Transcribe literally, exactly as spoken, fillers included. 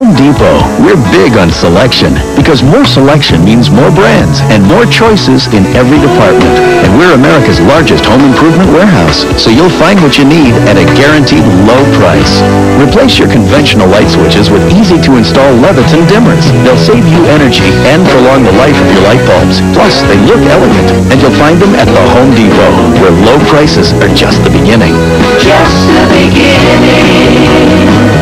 Home Depot, we're big on selection because more selection means more brands and more choices in every department. And we're America's largest home improvement warehouse, so you'll find what you need at a guaranteed low price. Replace your conventional light switches with easy-to-install Leviton dimmers. They'll save you energy and prolong the life of your light bulbs. Plus, they look elegant, and you'll find them at the Home Depot, where low prices are just the beginning. Just the beginning.